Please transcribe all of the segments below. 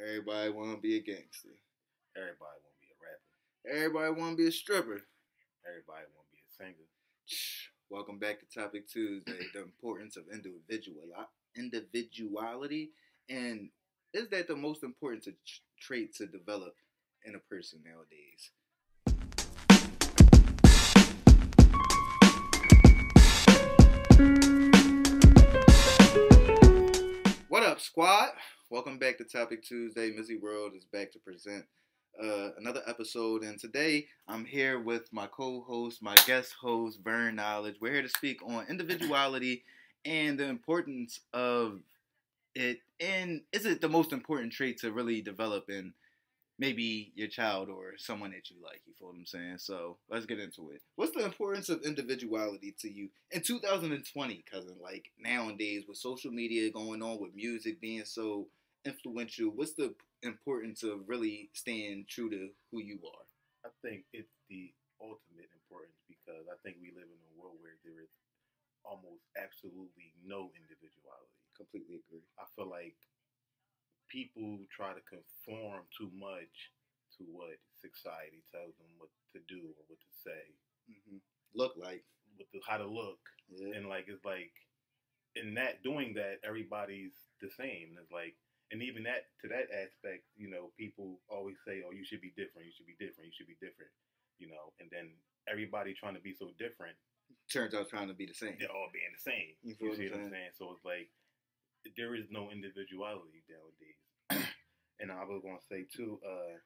Everybody want to be a gangster. Everybody want to be a rapper. Everybody want to be a stripper. Everybody want to be a singer. Welcome back to Topic Tuesday. The importance of individuality, and is that the most important trait to develop in a person nowadays? What up, squad? Welcome back to Topic Tuesday. Mizzy World is back to present another episode, and today I'm here with my co-host, my guest host, Vern Knowledge. We're here to speak on individuality and the importance of it, and is it the most important trait to really develop in maybe your child or someone that you like? You feel what I'm saying? So let's get into it. What's the importance of individuality to you in 2020, cousin? Like nowadays with social media going on, with music being so influential, what's the importance of really staying true to who you are? I think it's the ultimate importance because I think we live in a world where there is almost absolutely no individuality. Completely agree. I feel like people try to conform too much to what society tells them what to do or what to say. Mm-hmm. Look like. How to look. Yeah. And it's like, in that, doing that, everybody's the same. It's like, and even that, to that aspect, people always say, oh, you should be different, you should be different, you should be different, and then everybody trying to be so different. Turns out trying to be the same. They're all being the same. You see what I'm saying? So it's like, there is no individuality nowadays. And I was gonna say too,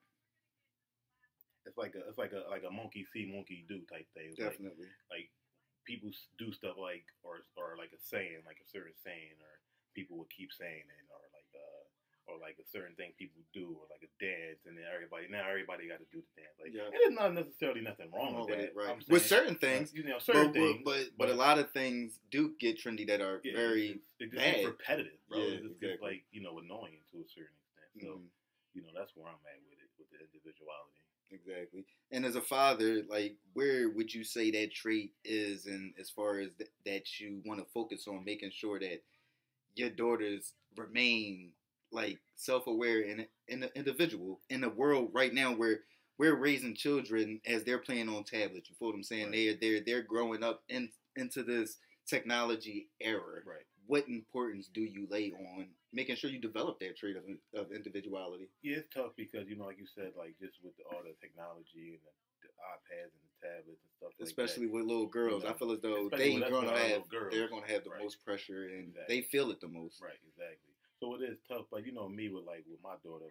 it's like a monkey see, monkey do type thing. It's definitely. Like people do stuff like or like a saying, like a certain saying, or people will keep saying it, or like a certain thing people do, or like a dance, and then everybody got to do the dance. Like, and there's not necessarily nothing wrong with that. Right. With certain things, certain things, but a lot of things do get trendy that are very bad. Repetitive, bro. Yeah, it's just like annoying to a certain extent. So that's where I'm at with it, with the individuality. Exactly. And as a father, like, where would you say that trait is, and as far as that you want to focus on making sure that your daughters remain like self-aware and an individual in a world right now where we're raising children as they're playing on tablets? You feel what I'm saying? Right. They're growing up into this technology era. Right. What importance do you lay on making sure you develop that trait of individuality? Yeah, it's tough because like you said, like just with all the technology and the iPads and the tablets and stuff. Especially like that. With little girls, I feel as though they're going to have the most pressure, and they feel it the most. Right, exactly. So it is tough, but me with my daughter,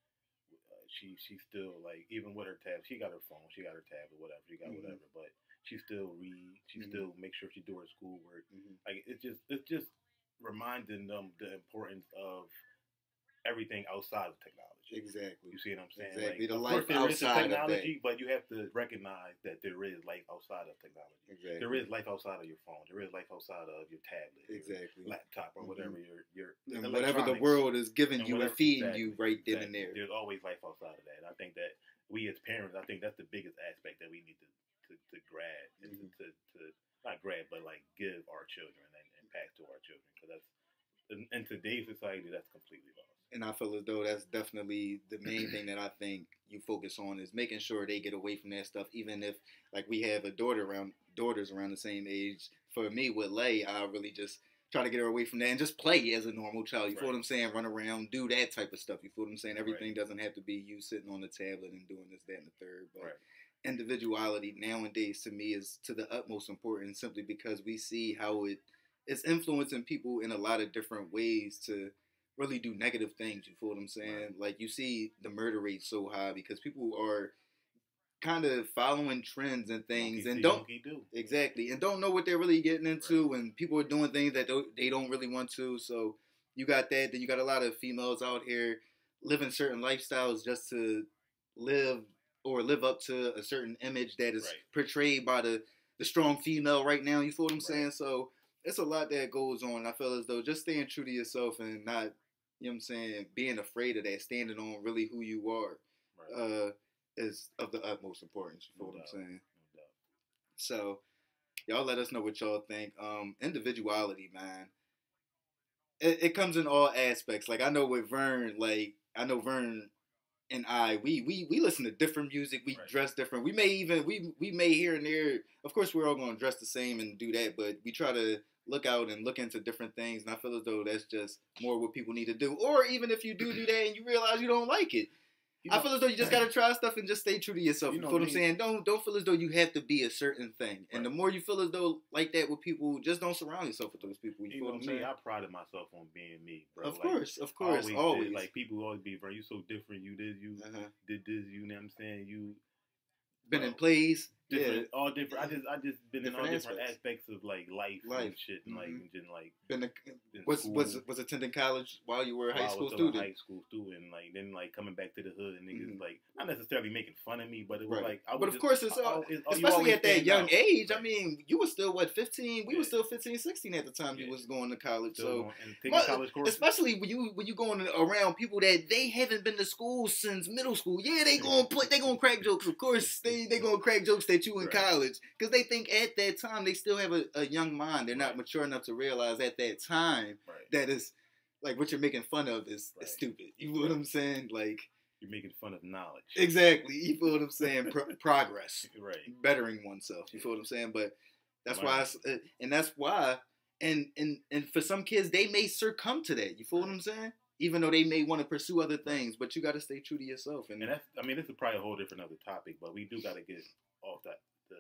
she still, like, even with her tab, she got her phone, she got her tablet, whatever, she got whatever, but she still reads, she still makes sure she do her schoolwork. Like it's just reminding them the importance of everything outside of technology. Exactly. You see what I'm saying? Exactly. Like, the life outside of technology, but you have to recognize that there is life outside of technology. Exactly. There is life outside of your phone. There is life outside of your tablet. Exactly. Your laptop or whatever your and whatever the world is giving you and feeding you right then and there. There's always life outside of that. And I think that we as parents, I think that's the biggest aspect that we need to grab and to not grab, but like give our children and pass to our children, because that's in today's society that's completely lost. And I feel as though that's definitely the main thing that I think you focus on is making sure they get away from that stuff. Even if, like, we have daughters around the same age. For me, with Lay, I really just try to get her away from that and just play as a normal child. You feel what I'm saying? Run around, do that type of stuff. You feel what I'm saying? Everything doesn't have to be you sitting on the tablet and doing this, that, and the third. But individuality nowadays, to me, is to the utmost importance, simply because we see how it's influencing people in a lot of different ways to really do negative things. You feel what I'm saying? Right. Like, you see the murder rate so high because people are kind of following trends and things and don't know what they're really getting into, and people are doing things that they don't really want to. So you got that. Then you got a lot of females out here living certain lifestyles just to live up to a certain image that is portrayed by the strong female right now. You feel what I'm saying? So it's a lot that goes on. I feel as though just staying true to yourself and not, you know what I'm saying, being afraid of that, standing on really who you are, is of the utmost importance. You feel what I'm saying? No doubt. So y'all let us know what y'all think. Individuality, man. It comes in all aspects. Like, I know with Vern, like, I know Vern and we listen to different music. We dress different. We may here and there. Of course, we're all going to dress the same and do that, but we try to look out and look into different things. And I feel as though that's just more what people need to do. Or even if you do that and you realize you don't like it, I feel as though you just gotta try stuff and just stay true to yourself. You know what I'm saying? Don't feel as though you have to be a certain thing. And the more you feel as though like that with people, just don't surround yourself with those people. You feel what I'm saying? I prided myself on being me, bro. Of course, always. Like people always be, bro, you so different. You did this. You know what I'm saying? You been in plays. Different, all different. I just been in all different aspects of like life and shit, and was attending college while you were a high school student. High school student, like then like coming back to the hood, and niggas like not necessarily making fun of me, but it was like. But of course, especially at that young age. I mean, you were still 15? We were still 15, 16 at the time you was going to college. So taking college courses. Especially when you going around people that they haven't been to school since middle school. Yeah, they gonna crack jokes. Of course, they gonna crack jokes that you in college, because they think at that time they still have a young mind. They're not mature enough to realize at that time that is like what you're making fun of is stupid. You know what I'm saying? Like you're making fun of knowledge. Exactly. You feel what I'm saying? Progress. Bettering oneself. You feel what I'm saying? But that's why and for some kids they may succumb to that. You feel what I'm saying? Even though they may want to pursue other things, but you got to stay true to yourself. And that's, I mean, this is probably a whole different other topic, but we do got to get off that the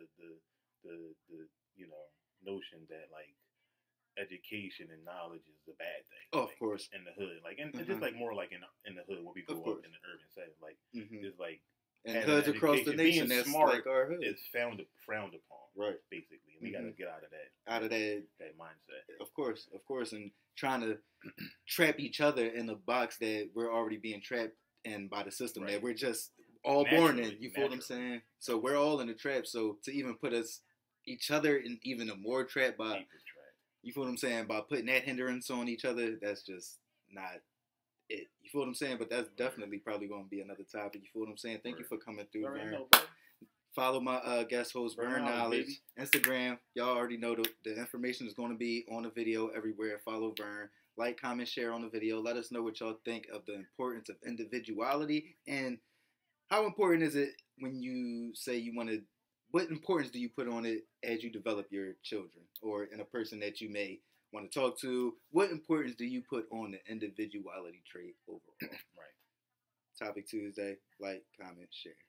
notion that like education and knowledge is a bad thing. Oh, like, of course. In the hood, like and just like more like in the hood where we grew up in the urban setting, like just like and hoods across the nation that's smart like our hood is frowned upon, basically. And we got to get out of that mindset. Of course, and trying to trap each other in a box that we're already being trapped in by the system that we're just all born in. You feel what I'm saying? So we're all in a trap. So to even put each other in even a more trap by, you feel what I'm saying, by putting that hindrance on each other, that's just not it. You feel what I'm saying? But that's definitely probably going to be another topic. You feel what I'm saying? Thank you for coming through, Vern. Follow my guest host, Vern Knowledge. Instagram, y'all already know the information is going to be on the video everywhere. Follow Vern. Like, comment, share on the video. Let us know what y'all think of the importance of individuality, and how important is it when you say you want to, what importance do you put on it as you develop your children or in a person that you may want to talk to? What importance do you put on the individuality trait overall? Topic Tuesday. Like, comment, share.